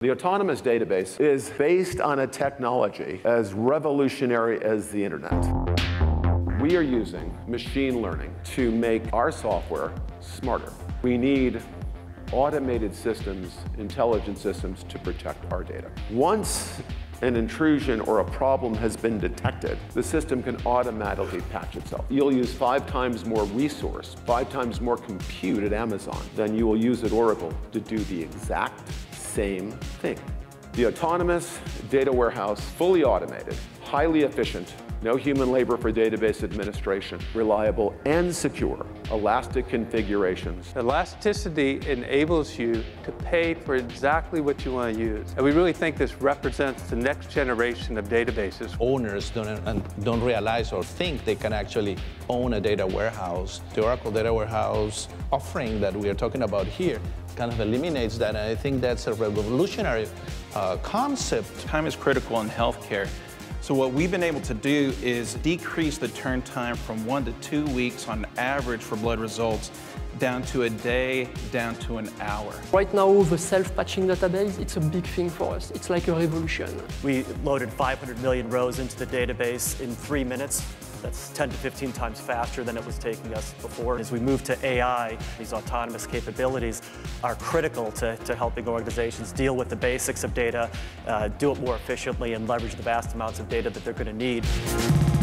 The Autonomous Database is based on a technology as revolutionary as the internet. We are using machine learning to make our software smarter. We need automated systems, intelligent systems to protect our data. Once an intrusion or a problem has been detected, the system can automatically patch itself. You'll use 5 times more resource, 5 times more compute at Amazon than you will use at Oracle to do the exact same thing. The autonomous data warehouse, fully automated, highly efficient, no human labor for database administration, reliable and secure, elastic configurations. Elasticity enables you to pay for exactly what you want to use. And we really think this represents the next generation of databases. Owners don't realize or think they can actually own a data warehouse. The Oracle Data Warehouse offering that we are talking about here kind of eliminates that, and I think that's a revolutionary concept. Time is critical in healthcare. So what we've been able to do is decrease the turn time from 1 to 2 weeks on average for blood results down to a day, down to an hour. Right now, the self-patching database, it's a big thing for us. It's like a revolution. We loaded 500 million rows into the database in 3 minutes. That's 10 to 15 times faster than it was taking us before. As we move to AI, these autonomous capabilities are critical to helping organizations deal with the basics of data, do it more efficiently, and leverage the vast amounts of data that they're going to need.